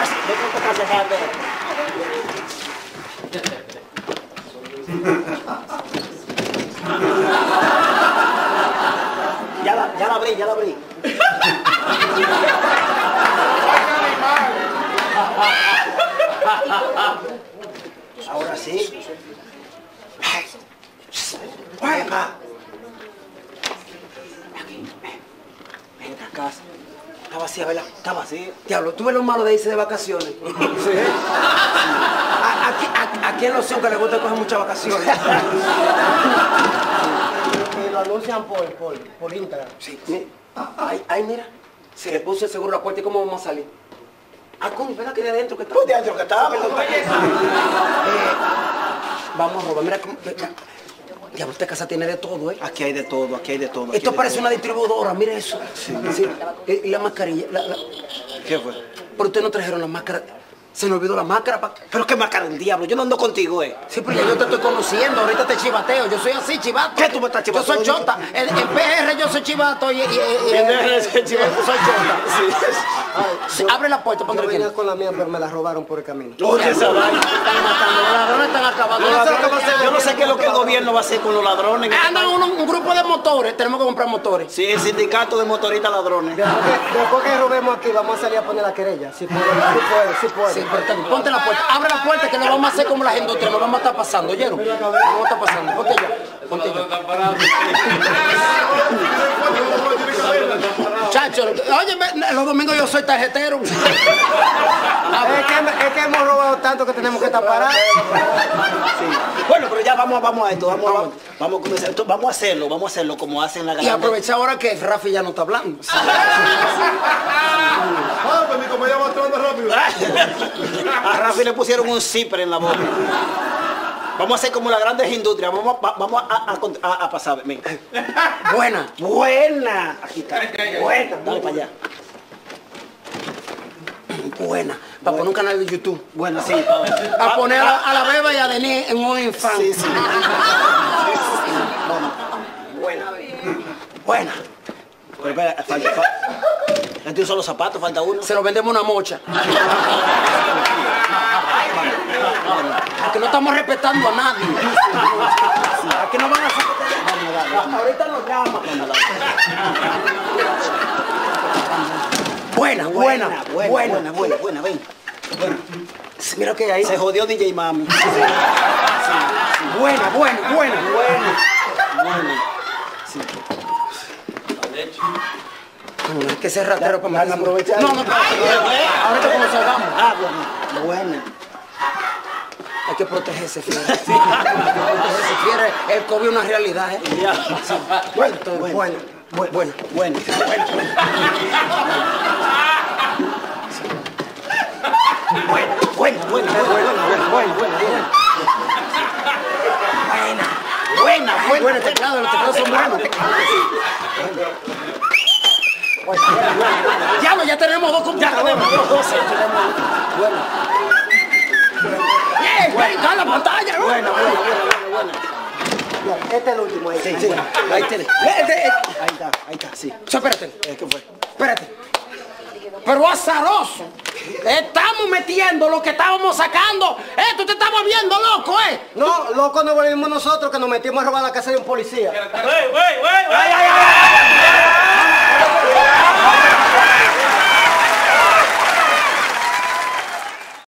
Ya la abrí, ya la abrí. Ahora sí. ¡Epa! Ven a casa. Está vacía, ¿verdad? Está vacía. Diablo, ¿tú ves lo malo de irse de vacaciones? Sí. Aquí en Los Siones que les gusta coger muchas vacaciones. Que lo anuncian por Instagram. Sí. Ay, mira. Se le puso el seguro a la puerta y ¿cómo vamos a salir? Ah, coño, ¿verdad que de adentro que está? ¿De adentro que está? Vamos a robar, mira cómo... Diablo, esta casa tiene de todo, ¿eh? Aquí hay de todo, aquí hay de todo. Esto parece una distribuidora, mire eso. Sí. Y la mascarilla. ¿Qué fue? Pero ustedes no trajeron la máscara. Se me olvidó la máscara. Pero qué máscara del diablo, yo no ando contigo, Sí, pero ya yo te estoy conociendo, ahorita te chivateo. Yo soy así, chivato. ¿Qué tú me estás chivato? Yo soy chota. En PR yo soy chivato y soy chota. Sí. Abre la puerta, ponte Yo aquí. venía con la mía, pero me la robaron por el camino. Oye, esa vaina. Están matando, los ladrones están acabando. Yo no sé qué es lo que el gobierno va a hacer con los ladrones. Andan un grupo de motores, tenemos que comprar motores. Sí, el sindicato de motoristas ladrones. Después que robemos aquí, vamos a salir a poner la querella. Si puede. Sí, pero ponte la puerta, abre la puerta que lo vamos a hacer como las industrias, nos vamos a estar pasando, ¿oyeron? Vamos a estar pasando, ponte ya. Chacho, oye, los domingos yo soy tarjetero. Es que hemos robado tanto que tenemos que estar parados. Bueno, pero ya vamos a esto, vamos a comenzar esto, vamos a hacerlo como hacen la Y ganancia. aprovecha ahora que Rafi ya no está hablando. Pues mi compañero va entrando rápido. A Rafi le pusieron un zipper en la boca. Vamos a hacer como las grandes industrias, vamos a pasar. Mira. Buena. Aquí está. Buena. Dale para allá. Buena. Para poner un canal de YouTube. Buena, sí. A poner a la beba y a Denis en un infante. Sí. Buena. Pero espera, falta. Este un solo zapato, falta uno. Se lo vendemos una mocha. Porque no estamos respetando a nadie. Aquí no van a hacer. Ahorita nos llaman. Buena, ven. Mira que ahí. Se jodió DJ Mami. Buena. No, es que ese ratero para me aprovechar. No, ahorita como salgamos. Buena. Hay que protegerse, fiel. El COVID es una realidad, ¿eh? Buena. Buena, los teclados son buenos. Ya tenemos dos computadores. ¡Está la pantalla! Buena. Este es el último ahí. Sí. Ahí tenés. Ahí está, sí. Espérate. ¿Qué fue? Espérate. Pero azaroso. Estamos metiendo lo que estábamos sacando. Tú te estás volviendo loco, No, loco nos volvimos nosotros que nos metimos a robar la casa de un policía.